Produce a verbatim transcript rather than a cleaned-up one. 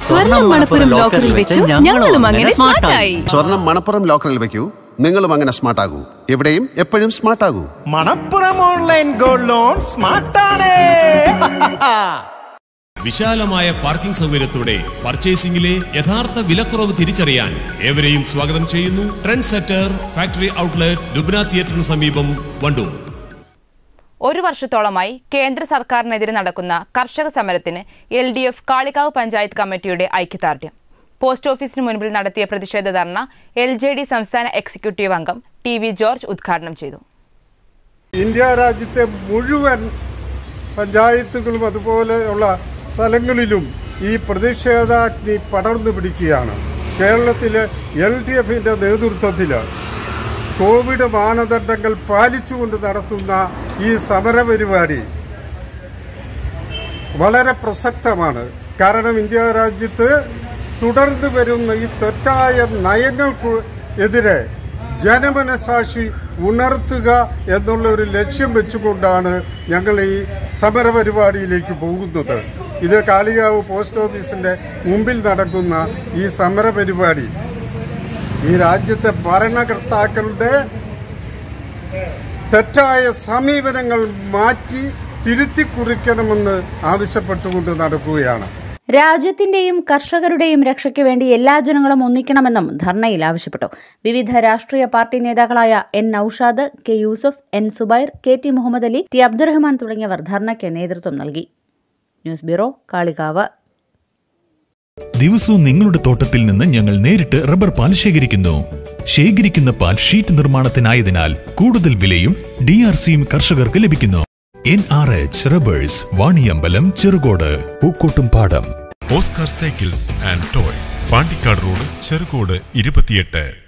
സ്വർണം മണപ്പുറം ലോക്കറിൽ വെച്ചു ഞങ്ങളും അങ്ങനെ സ്മാർട്ടായി. സ്വർണം മണപ്പുറം ലോക്കറിൽ വെക്കൂ, നിങ്ങളും അങ്ങനെ സ്മാർട്ട് ആകൂ. എവിടെയും എപ്പോഴും സ്മാർട്ട് ആകൂ. മണപ്പുറം ഓൺലൈൻ ഗോൾഡ് ലോൺ സ്മാർട്ടാണ്. വിശാലമായ പാർക്കിംഗ് സൗകര്യത്തോടെ പർച്ചേസിംഗിലെ യഥാർത്ഥ വിലക്കുറവ് തിരിച്ചറിയാൻ ഏവരെയും സ്വാഗതം ചെയ്യുന്നു. Trend setter factory outlet Lubna തിയേറ്ററിന് സമീപം, വണ്ടൂർ. ഒരു വർഷത്തോളമായി കേന്ദ്ര സർക്കാരിനെതിരെ നടക്കുന്ന കർഷക സമരത്തിന് L D F Kalikavu panchayat കമ്മിറ്റിയുടെ ഐക്യദാർഢ്യം. പോസ്റ്റ് ഓഫീസിന് മുൻപിൽ നടത്തിയ പ്രതിഷേധ ധർണ എൽ ജെ ഡി സംസ്ഥാന എക്സിക്യൂട്ടീവ് അംഗം ടി വി ജോർജ് ഉദ്ഘാടനം ചെയ്തു. ഇന്ത്യ രാജ്യത്തെ മുഴുവൻ പഞ്ചായത്തുകളും അതുപോലെയുള്ള സ്ഥലങ്ങളിലും ഈ പ്രതിഷേധാഗ്നി പടർന്നു പിടിക്കുകയാണ്. കേരളത്തിലെ എൽ ഡി എഫിന്റെ നേതൃത്വത്തിൽ കോവിഡ് മാനദണ്ഡങ്ങൾ പാലിച്ചുകൊണ്ട് നടത്തുന്ന ഈ സമരപരിപാടി വളരെ പ്രസക്തമാണ്. കാരണം ഇന്ത്യ രാജ്യത്ത് തുടർന്നു വരുന്ന ഈ തെറ്റായ നയങ്ങൾക്ക് എതിരെ ജനമനസാക്ഷി ഉണർത്തുക എന്നുള്ള ഒരു ലക്ഷ്യം വെച്ചുകൊണ്ടാണ് ഞങ്ങൾ ഈ സമരപരിപാടിയിലേക്ക് പോകുന്നത്. ഇത് കാളികാവ് പോസ്റ്റ് ഓഫീസിന്റെ മുമ്പിൽ നടക്കുന്ന ഈ സമരപരിപാടി ഈ രാജ്യത്തെ ഭരണകർത്താക്കളുടെ തെറ്റായ സമീപനങ്ങൾ മാറ്റി തിരുത്തി കുറിക്കണമെന്ന് ആവശ്യപ്പെട്ടുകൊണ്ട് നടക്കുകയാണ്. രാജ്യത്തിന്റെയും കർഷകരുടെയും രക്ഷയ്ക്ക് വേണ്ടി എല്ലാ ജനങ്ങളും ഒന്നിക്കണമെന്നും ധർണയിൽ ആവശ്യപ്പെട്ടു. വിവിധ രാഷ്ട്രീയ പാർട്ടി നേതാക്കളായ N Noushad, K Yusuf, N Subair, K T Muhammad Ali, T Abdurahman തുടങ്ങിയവർ ധർണയ്ക്ക് നേതൃത്വം നൽകി. News bureau, Kalikavu. ദിവസവും നിങ്ങളുടെ തോട്ടത്തിൽ നിന്ന് ഞങ്ങൾ നേരിട്ട് റബ്ബർ പാൽ ശേഖരിക്കുന്നു. ശേഖരിക്കുന്ന പാൽ ഷീറ്റ് നിർമ്മാണത്തിനായതിനാൽ കൂടുതൽ വിലയും ഡി ആർ സിയും കർഷകർക്ക് ലഭിക്കുന്നു. N R H rubbers, Vaniyambalam, Cherukode, Pookkottumpadam. Oscar cycles and toys, Pandikkad road, Cherukode ഇരുപത്തിയെട്ട്.